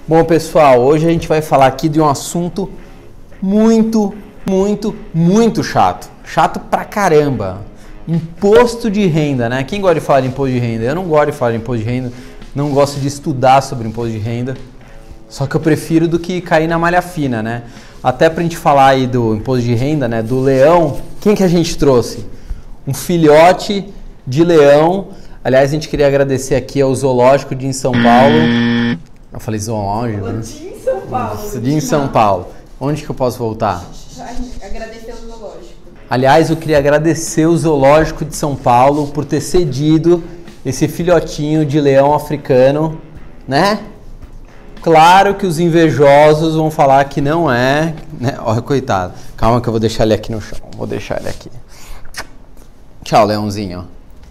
Bom, pessoal, hoje a gente vai falar aqui de um assunto muito chato. Chato pra caramba. Imposto de renda, né? Quem gosta de falar de imposto de renda? Eu não gosto de falar de imposto de renda, não gosto de estudar sobre imposto de renda. Só que eu prefiro do que cair na malha fina, né? Até pra gente falar aí do imposto de renda, né? Do leão, quem que a gente trouxe? Um filhote de leão. Aliás, a gente queria agradecer aqui ao Zoológico de São Paulo. Eu falei zoológico, né? De São Paulo. De São Paulo. Onde que eu posso voltar? Agradecer ao Zoológico. Aliás, eu queria agradecer o Zoológico de São Paulo por ter cedido esse filhotinho de leão africano, né? Claro que os invejosos vão falar que não é, né? Olha, coitado. Calma que eu vou deixar ele aqui no chão. Vou deixar ele aqui. Tchau, leãozinho.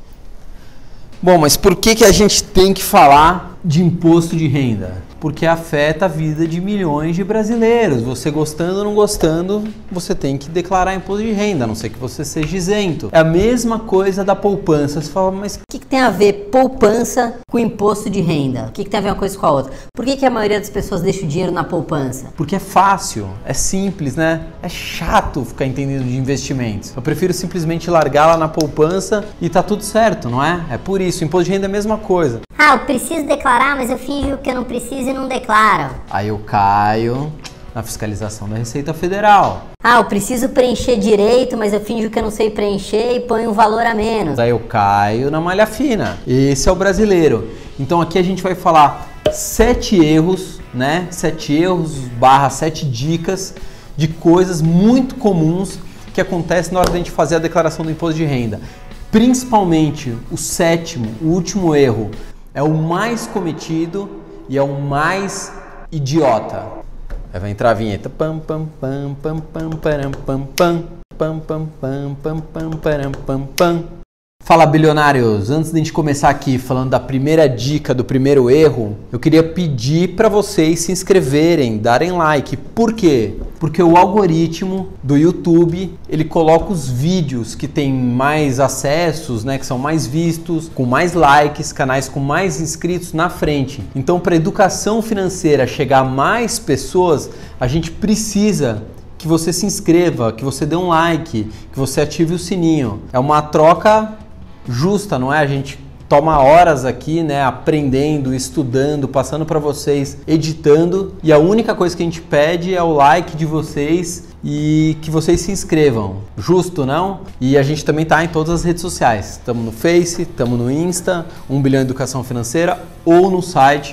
Bom, mas por que a gente tem que falar de imposto de renda? Porque afeta a vida de milhões de brasileiros. Você gostando ou não gostando, você tem que declarar imposto de renda, a não ser que você seja isento. É a mesma coisa da poupança. Você fala, mas o que tem a ver poupança com imposto de renda? O que tem a ver uma coisa com a outra? Por que a maioria das pessoas deixa o dinheiro na poupança? Porque é fácil, é simples, né? É chato ficar entendendo de investimentos. Eu prefiro simplesmente largar lá na poupança e tá tudo certo, não é? É por isso, imposto de renda é a mesma coisa. Ah, eu preciso declarar, mas eu finjo que eu não preciso e não declaro. Aí eu caio na fiscalização da Receita Federal. Ah, eu preciso preencher direito, mas eu finjo que eu não sei preencher e ponho um valor a menos. Aí eu caio na malha fina. Esse é o brasileiro. Então aqui a gente vai falar 7 erros, né? 7 erros / 7 dicas de coisas muito comuns que acontecem na hora da gente fazer a declaração do imposto de renda. Principalmente o 7º, o último erro, é o mais cometido e é o mais idiota. Aí vai entrar a vinheta. Pam pam pam pam pam param pam pam pam pam pam pam pam param pam pam. Fala, bilionários! Antes de a gente começar aqui falando da primeira dica, do primeiro erro, eu queria pedir para vocês se inscreverem, darem like. Por quê? Porque o algoritmo do YouTube, ele coloca os vídeos que tem mais acessos, né, que são mais vistos, com mais likes, canais com mais inscritos na frente. Então, para a educação financeira chegar a mais pessoas, a gente precisa que você se inscreva, que você dê um like, que você ative o sininho. É uma troca justa, não é? A gente toma horas aqui, né, aprendendo, estudando, passando para vocês, editando, e a única coisa que a gente pede é o like de vocês e que vocês se inscrevam. Justo, não? E a gente também tá em todas as redes sociais. Estamos no Face, estamos no Insta, 1 Bilhão Educação Financeira, ou no site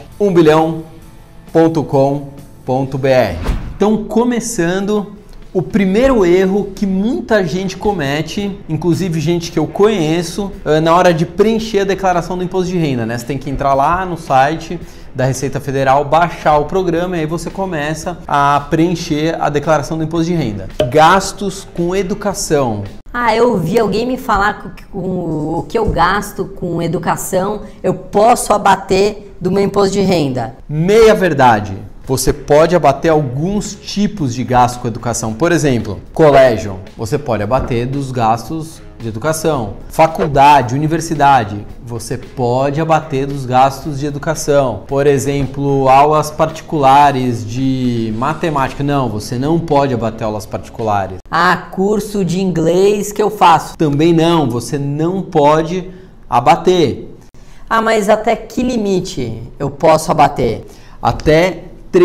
1bilhão.com.br. Então, começando, o primeiro erro que muita gente comete, inclusive gente que eu conheço, na hora de preencher a declaração do imposto de renda, né? Você tem que entrar lá no site da Receita Federal, baixar o programa e aí você começa a preencher a declaração do imposto de renda. Gastos com educação. Ah, eu ouvi alguém me falar que o que eu gasto com educação eu posso abater do meu imposto de renda. Meia verdade. Você pode abater alguns tipos de gasto com educação. Por exemplo, colégio, você pode abater dos gastos de educação. Faculdade, universidade, você pode abater dos gastos de educação. Por exemplo, aulas particulares de matemática. Não, você não pode abater aulas particulares. Ah, curso de inglês que eu faço. Também não, você não pode abater. Ah, mas até que limite eu posso abater? Até R$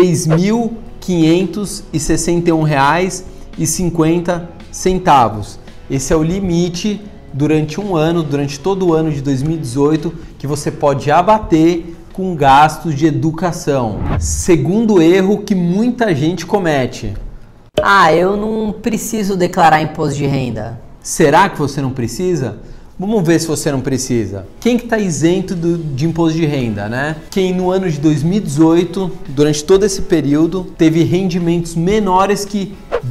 3.561,50. Esse é o limite durante um ano, durante todo o ano de 2018, que você pode abater com gastos de educação. Segundo erro que muita gente comete. Ah, eu não preciso declarar imposto de renda. Será que você não precisa? Vamos ver se você não precisa. Quem que está isento de imposto de renda, né? Quem no ano de 2018, durante todo esse período, teve rendimentos menores que R$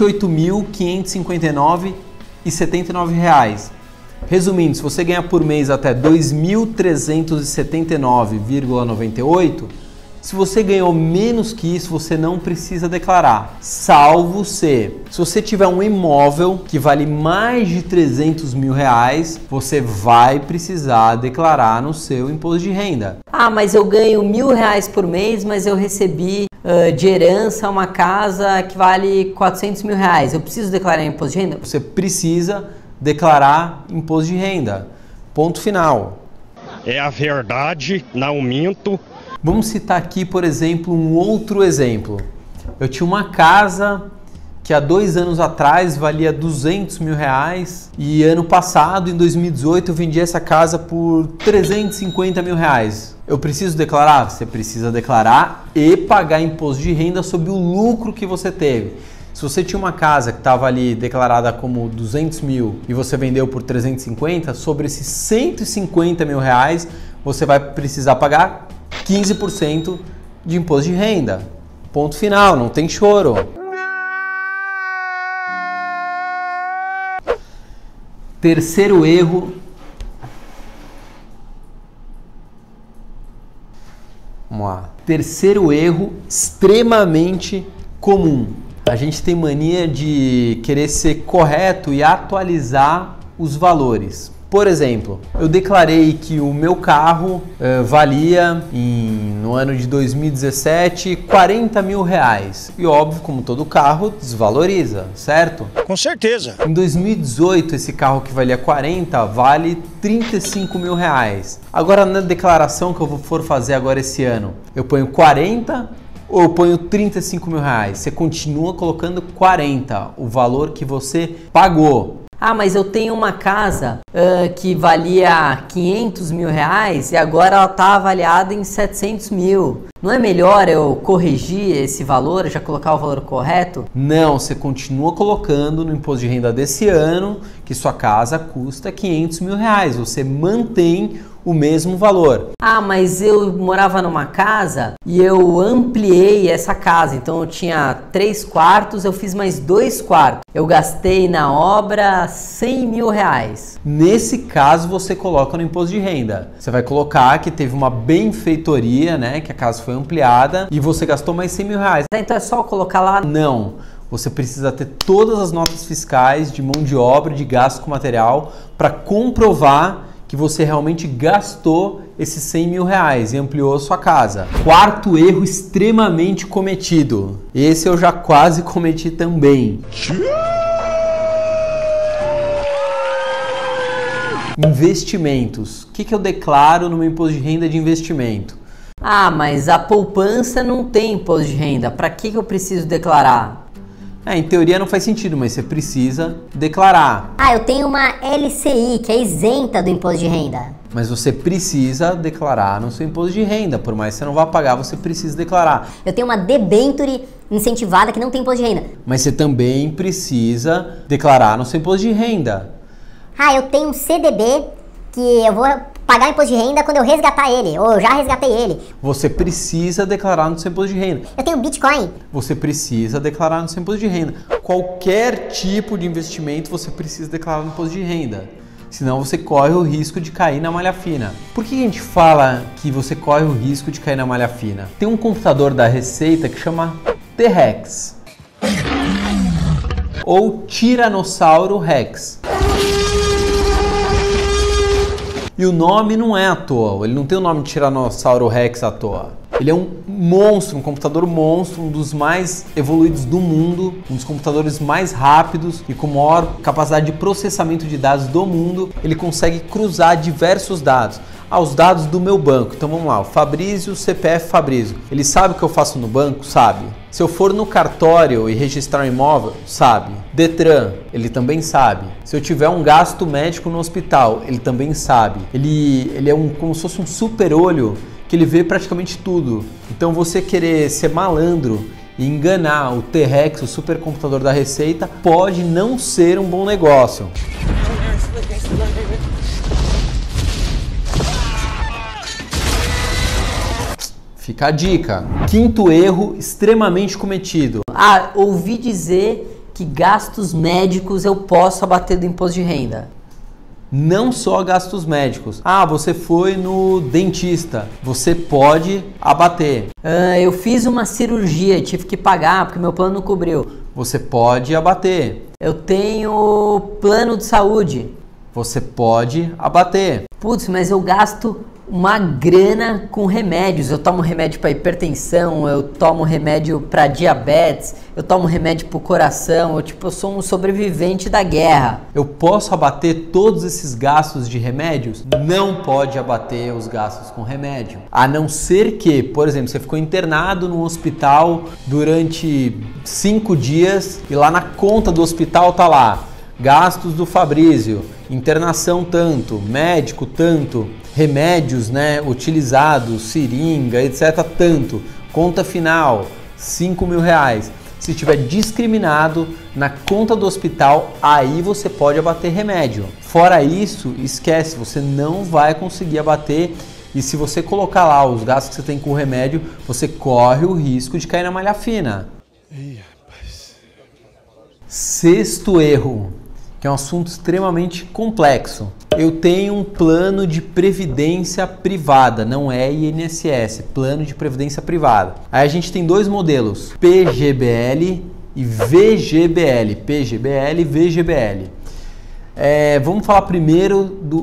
28.559,79. Resumindo, se você ganhar por mês até R$ 2.379,98, Se você ganhou menos que isso, você não precisa declarar, salvo se você tiver um imóvel que vale mais de 300 mil reais, você vai precisar declarar no seu imposto de renda. Ah, mas eu ganho R$1.000 por mês, mas eu recebi de herança uma casa que vale 400 mil reais. Eu preciso declarar imposto de renda? Você precisa declarar imposto de renda. Ponto final. É a verdade, não minto. Vamos citar aqui, por exemplo, um outro exemplo. Eu tinha uma casa que há 2 anos atrás valia 200 mil reais e ano passado, em 2018, eu vendi essa casa por 350 mil reais. Eu preciso declarar? Você precisa declarar e pagar imposto de renda sobre o lucro que você teve. Se você tinha uma casa que estava ali declarada como 200 mil e você vendeu por 350, sobre esses 150 mil reais, você vai precisar pagar 15% de imposto de renda. Ponto final, não tem choro. Terceiro erro. Vamos lá. Terceiro erro extremamente comum. A gente tem mania de querer ser correto e atualizar os valores. Por exemplo, eu declarei que o meu carro valia, no ano de 2017, 40 mil reais. E óbvio, como todo carro, desvaloriza, certo? Com certeza. Em 2018, esse carro que valia 40 vale 35 mil reais. Agora, na declaração que eu for fazer agora esse ano, eu ponho 40 ou eu ponho 35 mil reais? Você continua colocando 40, o valor que você pagou. Ah, mas eu tenho uma casa que valia 500 mil reais e agora ela está avaliada em 700 mil. Não é melhor eu corrigir esse valor, já colocar o valor correto? Não, você continua colocando no imposto de renda desse ano que sua casa custa 500 mil reais. Você mantém o mesmo valor. Ah, mas eu morava numa casa e eu ampliei essa casa. Então eu tinha 3 quartos, eu fiz mais 2 quartos. Eu gastei na obra 100 mil reais. Nesse caso, você coloca no imposto de renda. Você vai colocar que teve uma benfeitoria, né? Que a casa foi ampliada e você gastou mais 100 mil reais. Então é só colocar lá? Não. Você precisa ter todas as notas fiscais de mão de obra, de gasto com material, para comprovar que você realmente gastou esses 100 mil reais e ampliou a sua casa. Quarto erro extremamente cometido. Esse eu já quase cometi também. Investimentos. O que eu declaro no meu imposto de renda de investimento? Ah, mas a poupança não tem imposto de renda. Para que eu preciso declarar? Em teoria não faz sentido, mas você precisa declarar. Ah, eu tenho uma LCI que é isenta do imposto de renda. Mas você precisa declarar no seu imposto de renda. Por mais que você não vá pagar, você precisa declarar. Eu tenho uma debênture incentivada que não tem imposto de renda. Mas você também precisa declarar no seu imposto de renda. Ah, eu tenho um CDB que eu vou pagar imposto de renda quando eu resgatar ele, ou eu já resgatei ele. Você precisa declarar no seu imposto de renda. Eu tenho Bitcoin. Você precisa declarar no seu imposto de renda. Qualquer tipo de investimento você precisa declarar no imposto de renda. Senão você corre o risco de cair na malha fina. Por que a gente fala que você corre o risco de cair na malha fina? Tem um computador da Receita que chama T-Rex. Ou Tiranossauro Rex. E o nome não é à toa, ele não tem o nome de Tiranossauro Rex à toa. Ele é um monstro, um computador monstro, um dos mais evoluídos do mundo, um dos computadores mais rápidos e com maior capacidade de processamento de dados do mundo. Ele consegue cruzar diversos dados. Os dados do meu banco. Então vamos lá, o Fabrício, CPF Fabrício. Ele sabe o que eu faço no banco? Sabe. Se eu for no cartório e registrar um imóvel? Sabe. Detran, ele também sabe. Se eu tiver um gasto médico no hospital? Ele também sabe. Ele é como se fosse um super olho que ele vê praticamente tudo. Então você querer ser malandro e enganar o T-Rex, o supercomputador da Receita, pode não ser um bom negócio. Fica a dica. Quinto erro extremamente cometido. Ouvi dizer que gastos médicos eu posso abater do imposto de renda. não só gastos médicos. Ah, você foi no dentista, você pode abater. Eu fiz uma cirurgia, tive que pagar porque meu plano não cobriu. Você pode abater. Eu tenho plano de saúde. Você pode abater. Putz, mas eu gasto uma grana com remédios. Eu tomo remédio para hipertensão, eu tomo remédio para diabetes, eu tomo remédio para o coração. Eu sou um sobrevivente da guerra. Eu posso abater todos esses gastos de remédios? Não pode abater os gastos com remédio. A não ser que, por exemplo, você ficou internado num hospital durante 5 dias e lá na conta do hospital tá lá: gastos do Fabrício, internação tanto, médico tanto, remédios, né, utilizados, seringa, etc, tanto, conta final, R$5.000. Se tiver discriminado na conta do hospital, aí você pode abater remédio. Fora isso, esquece, você não vai conseguir abater. E se você colocar lá os gastos que você tem com o remédio, você corre o risco de cair na malha fina. Ih, rapaz. Sexto erro, que é um assunto extremamente complexo. Eu tenho um plano de previdência privada, não é INSS, plano de previdência privada. Aí a gente tem dois modelos, PGBL e VGBL. PGBL e VGBL. Vamos falar primeiro do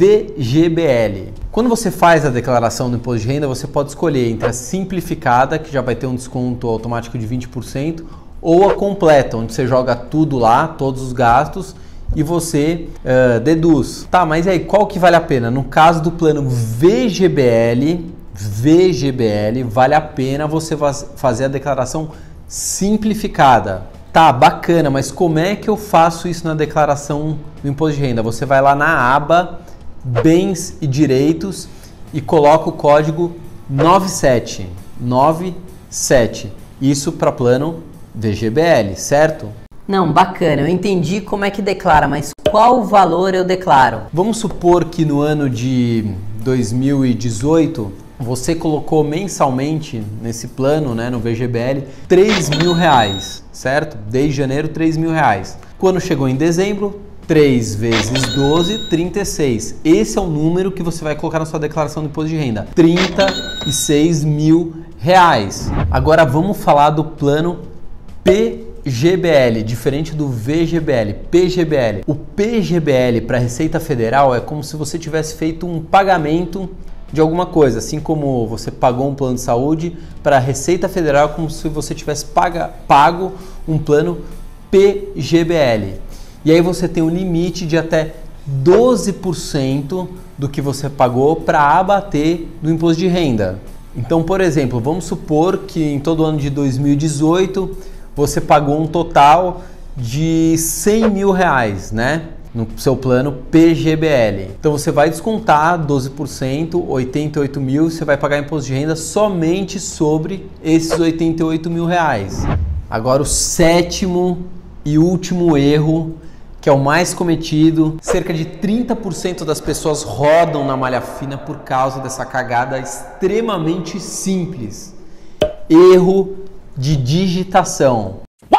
VGBL. Quando você faz a declaração do imposto de renda, você pode escolher entre a simplificada, que já vai ter um desconto automático de 20%, ou a completa, onde você joga tudo lá, todos os gastos, e você deduz. Tá, mas aí qual que vale a pena? No caso do plano VGBL, vale a pena você fazer a declaração simplificada. Tá, bacana, mas como é que eu faço isso na declaração do imposto de renda? Você vai lá na aba Bens e Direitos e coloca o código 97. Isso para plano VGBL, certo? Não, bacana, eu entendi como é que declara, mas qual valor eu declaro? Vamos supor que no ano de 2018 você colocou mensalmente nesse plano, né, no VGBL, R$3.000, certo? Desde janeiro, R$3.000. Quando chegou em dezembro, 3 vezes 12, 36. Esse é o número que você vai colocar na sua declaração de imposto de renda, R$36.000. Agora vamos falar do plano PGBL, diferente do VGBL, PGBL. O PGBL para a Receita Federal é como se você tivesse feito um pagamento de alguma coisa, assim como você pagou um plano de saúde, para a Receita Federal é como se você tivesse pago um plano PGBL. E aí você tem um limite de até 12% do que você pagou para abater do imposto de renda. Então, por exemplo, vamos supor que em todo o ano de 2018 você pagou um total de R$100.000, né? No seu plano PGBL. Então você vai descontar 12%, 88 mil, você vai pagar imposto de renda somente sobre esses 88 mil reais. Agora o sétimo e último erro, que é o mais cometido, cerca de 30% das pessoas rodam na malha fina por causa dessa cagada extremamente simples. Erro de digitação.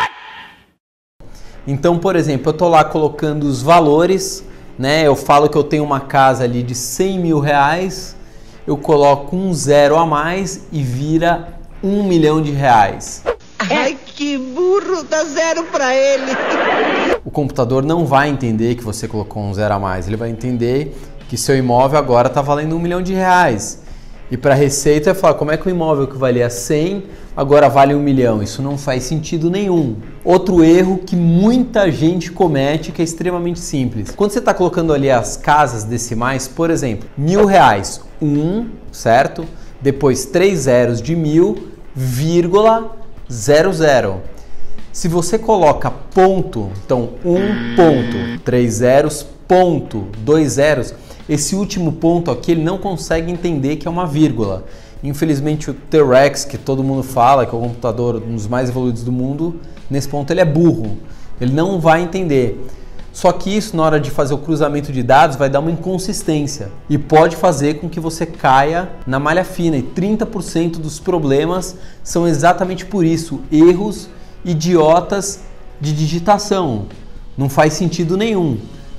Então, por exemplo, eu tô lá colocando os valores, né? Eu falo que eu tenho uma casa ali de R$100.000, eu coloco um zero a mais e vira R$1.000.000. Ai, que burro, dá zero pra ele. O computador não vai entender que você colocou um zero a mais, ele vai entender que seu imóvel agora está valendo R$1.000.000. E para a Receita vai falar, como é que o imóvel que valia 100 agora vale 1 milhão? Isso não faz sentido nenhum. Outro erro que muita gente comete, que é extremamente simples. Quando você está colocando ali as casas decimais, por exemplo, R$1.000, 1, certo? Depois 3 zeros de 1.000, vírgula, 00. Se você coloca ponto, então 1 ponto, 3 zeros, ponto, 2 zeros, esse último ponto aqui ele não consegue entender que é uma vírgula. Infelizmente o T-Rex, que todo mundo fala, que é o computador um dos mais evoluídos do mundo, nesse ponto ele é burro, ele não vai entender. Só que isso, na hora de fazer o cruzamento de dados, vai dar uma inconsistência e pode fazer com que você caia na malha fina. E 30% dos problemas são exatamente por isso, erros idiotas de digitação. Não faz sentido nenhum.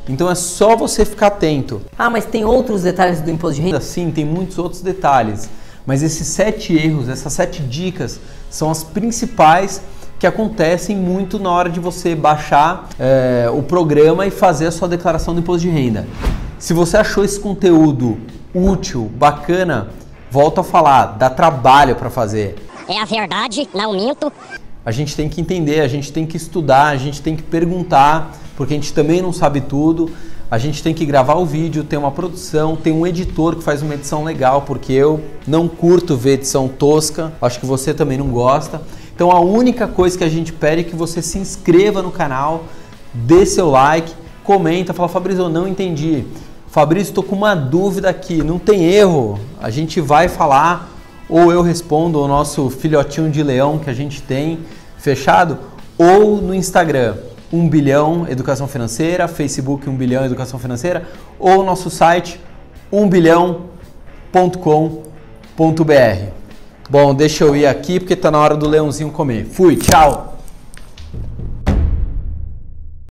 Então é só você ficar atento. Ah, mas tem outros detalhes do imposto de renda? Sim, tem muitos outros detalhes, mas esses 7 erros, essas 7 dicas são as principais que acontecem muito na hora de você baixar o programa e fazer a sua declaração do imposto de renda. Se você achou esse conteúdo útil, bacana, volto a falar, dá trabalho para fazer. É a verdade, não minto. A gente tem que entender, a gente tem que estudar, a gente tem que perguntar, porque a gente também não sabe tudo. A gente tem que gravar o vídeo, tem uma produção, tem um editor que faz uma edição legal, porque eu não curto ver edição tosca, acho que você também não gosta. Então a única coisa que a gente pede é que você se inscreva no canal, dê seu like, comenta, fala: Fabrício, eu não entendi. Fabrício, estou com uma dúvida aqui, não tem erro, a gente vai falar, ou eu respondo, o nosso filhotinho de leão que a gente tem, fechado, ou no Instagram, 1 bilhão Educação Financeira, Facebook 1 bilhão Educação Financeira, ou nosso site 1bilhão.com.br. Bom, deixa eu ir aqui porque está na hora do leãozinho comer. Fui, tchau!